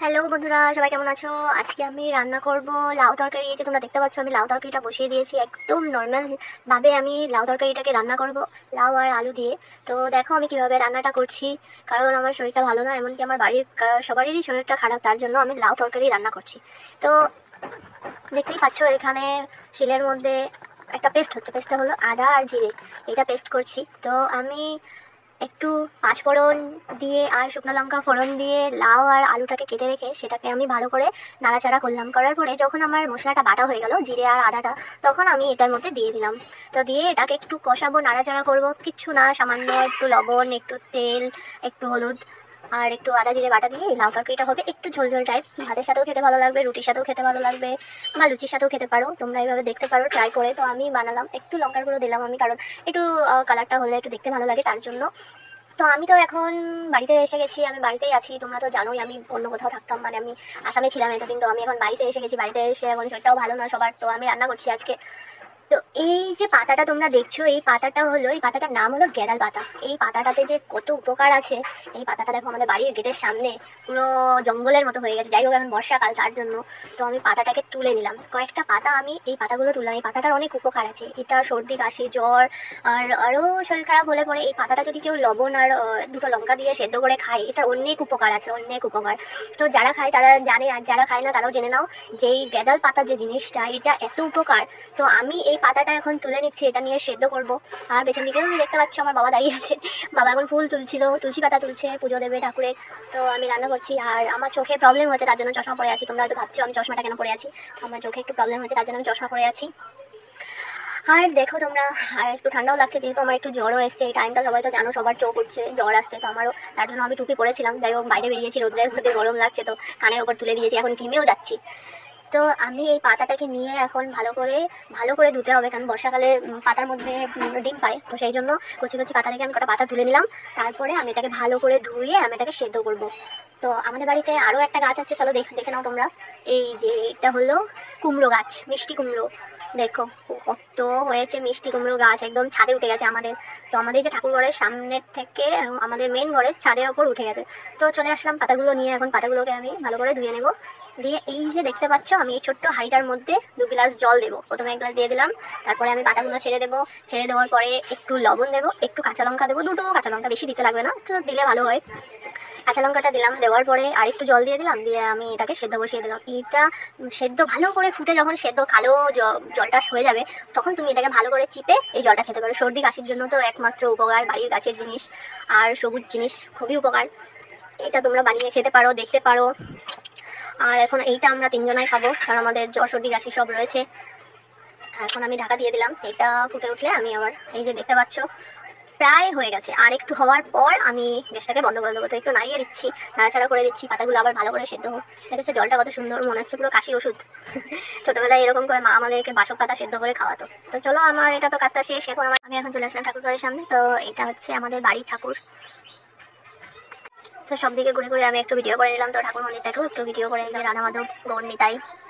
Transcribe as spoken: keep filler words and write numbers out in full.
Hello বন্ধুরা, সবাই কেমন আছো? আজকে আমি রান্না করব লাউ তরকারি। এই যে তোমরা দেখতে পাচ্ছ, আমি লাউ তরকারিটা বসিয়ে দিয়েছি। একদম নর্মাল ভাবে আমি লাউ তরকারিটাকে রান্না করব, লাউ আর আলু দিয়ে। তো দেখো আমি কিভাবে রান্নাটা করছি, কারণ আমার শরীরটা ভালো না, এমনকি আমার বাড়ির কা- সবারই শরীরটা খারাপ, তার জন্য আমি লাউ তরকারি রান্না করছি। তো দেখতেই পাচ্ছ এখানে শিলের মধ্যে একটা পেস্ট হচ্ছে। পেস্টটা হলো আদা আর জিরে, এটা পেস্ট করছি। তো আমি একটু পাঁচফোড়ন দিয়ে আর শুকনো লঙ্কা ফোড়ন দিয়ে লাউ আর আলুটাকে কেটে রেখে সেটাকে আমি ভালো করে নাড়াচাড়া করলাম। করার পরে যখন আমার মশলাটা বাটা হয়ে গেল, জিরে আর আদাটা, তখন আমি এটার মধ্যে দিয়ে দিলাম। তো দিয়ে এটাকে একটু কষাবো, নাড়াচাড়া করবো, কিচ্ছু না, সামান্য একটু লবণ, একটু তেল, একটু হলুদ আর একটু আদা জিরে বাটা দিয়ে এই লাউ তরকারিটা হবে একটু ঝোলঝোল টাইপ। ভাতের সাথেও খেতে ভালো লাগবে, রুটির সাথেও খেতে ভালো লাগবে, বা লুচির সাথেও খেতে পারো। তোমরা এইভাবে দেখতে পারো ট্রাই করে। তো আমি বানালাম, একটু লঙ্কার গুঁড়ো দিলাম আমি, কারণ একটু কালারটা হলে একটু দেখতে ভালো লাগে, তার জন্য। তো আমি তো এখন বাড়িতে এসে গেছি, আমি বাড়িতেই আছি। তোমরা তো জানোই আমি অন্য কোথাও থাকতাম, মানে আমি আসামে ছিলাম এতদিন। তো আমি এখন বাড়িতে এসে গেছি, বাড়িতে এসে এখন শরীরটাও ভালো না সবার, তো আমি রান্না করছি আজকে। তো এই যে পাতাটা তোমরা দেখছো, এই পাতাটা হলো, এই পাতাটার নাম হলো গেঁদাল পাতা। এই পাতাটাতে যে কত উপকার আছে, এই পাতাটা দেখো আমাদের বাড়ির গেটের সামনে পুরো জঙ্গলের মতো হয়ে গেছে। যাই হোক, এখন বর্ষাকাল, তার জন্য তো আমি পাতাটাকে তুলে নিলাম। কয়েকটা পাতা আমি এই পাতাগুলো তুললাম। এই পাতাটার অনেক উপকার আছে, এটা সর্দি কাশি জ্বর আর আরও শরীর খারাপ হলে পরে এই পাতাটা যদি কেউ লবণ আর আহ, দুটো লঙ্কা দিয়ে সেদ্ধ করে খায়, এটার অনেক উপকার আছে, অনেক উপকার। তো যারা খায় তারা জানে, আর যারা খায় না তারাও জেনে নাও যে এই গেঁদাল পাতা যে জিনিসটা, এটা এত উপকার। তো আমি এই পাতাটা এখন তুলে নিচ্ছি, এটা নিয়ে সেদ্ধ করব। আর পেছন দিকেও দেখতে পাচ্ছ আমার বাবা দাঁড়িয়ে আছে, বাবা এখন ফুল তুলছিল, তুলসী পাতা তুলছে, পুজো দেবে ঠাকুরের। তো আমি রান্না করছি, আর আমার চোখে প্রবলেম হচ্ছে, তার জন্য চশমা পরে আছি। তোমরা হয়তো ভাবছো আমি চশমাটা কেন পরে আছি, আমার চোখে একটু প্রবলেম হচ্ছে, তার জন্য আমি চশমা পরে আছি। আর দেখো তোমরা, আর একটু ঠান্ডাও লাগছে, যেহেতু আমার একটু জ্বরও এসছে এই টাইমটা, সবাই তো জানো সবার চোখ উঠছে, জ্বর আসছে, তো আমারও, তার জন্য আমি টুপি পরেছিলাম। যাই হোক, বাইরে বেরিয়েছি রোদের মধ্যে, গরম লাগছে, তো কানের ওপর তুলে দিয়েছি, এখন ঘেমেও যাচ্ছি। তো আমি এই পাতাটাকে নিয়ে এখন ভালো করে ভালো করে ধুতে হবে, কারণ বর্ষাকালে উম, পাতার মধ্যে উম, ডিম পারে। তো সেই জন্য কচি কচি পাতা থেকে আমি কটা পাতা তুলে নিলাম। তারপরে আমি এটাকে ভালো করে ধুয়ে আমি এটাকে সেদ্ধ করব। তো আমাদের বাড়িতে আরও একটা গাছ আছে, চলো দেখে দেখে নাও তোমরা। এই যে এটা হলো কুমড়ো গাছ, মিষ্টি কুমড়ো। দেখো কত হয়েছে মিষ্টি কুমড়ো গাছ, একদম ছাদে উঠে গেছে আমাদের। তো আমাদের যে ঠাকুর ঘরের সামনের থেকে উম, আমাদের মেন ঘরের ছাদের ওপর উঠে গেছে। তো চলে আসলাম পাতাগুলো নিয়ে, এখন পাতাগুলোকে আমি ভালো করে ধুয়ে নেব। দিয়ে এই যে দেখতে পাচ্ছ, আমি এই ছোট্ট হাঁড়িটার মধ্যে দু গ্লাস জল দেবো। প্রথমে এক গ্লাস দিয়ে দিলাম, তারপরে আমি পাতাগুলো ছেড়ে দেবো। ছেড়ে দেওয়ার পরে একটু লবণ দেবো, একটু কাঁচা লঙ্কা দেবো, দুটো কাঁচা লঙ্কা, বেশি দিতে লাগবে না, একটু দিলে ভালো হয়। কাঁচা লঙ্কাটা দিলাম, দেওয়ার পরে আর একটু জল দিয়ে দিলাম, দিয়ে আমি এটাকে সেদ্ধ বসিয়ে দিলাম। এটা সেদ্ধ ভালো করে ফুটে যখন সেদ্ধ কালো জ- জলটা হয়ে যাবে, তখন তুমি এটাকে ভালো করে চিপে এই জলটা খেতে পারো। সর্দি কাশির জন্য তো একমাত্র উপকার, বাড়ির গাছের জিনিস আর সবুজ জিনিস, খুবই উপকার। এটা তোমরা বানিয়ে খেতে পারো, দেখতে পারো। আর এখন এইটা আমরা তিনজনাই খাবো, কারণ আমাদের জ্বর সর্দি কাশি সব রয়েছে। এখন আমি ঢাকা দিয়ে দিলাম, এটা ফুটে উঠলে আমি আবার, এই যে দেখতে পাচ্ছ প্রায় হয়ে গেছে, আর একটু হওয়ার পর আমি গ্যাসটাকে বন্ধ করে দেবো। তো একটু নাড়িয়ে দিচ্ছি, নাড়াচাড়া করে দিচ্ছি, পাতাগুলো আবার ভালো করে সেদ্ধ হোক। দেখেছো জলটা কত সুন্দর, মনে হচ্ছে পুরো কাশির ওষুধ। ছোটোবেলায় এরকম করে মা আমাদেরকে বাসক পাতা সেদ্ধ করে খাওয়াতো। তো চলো, আমার এটা তো কাজটা শেষ, এখন আমার আমি এখন চলে আসলাম ঠাকুর ঘরের সামনে। তো এটা হচ্ছে আমাদের বাড়ির ঠাকুর। তো সব দিকে ঘুরে ঘুরে আমি একটু ভিডিও করে নিলাম। তো ঠাকুর মন্দিরটাকেও একটু ভিডিও করে নিলাম, রাধা মাধব গৌর নিতাই।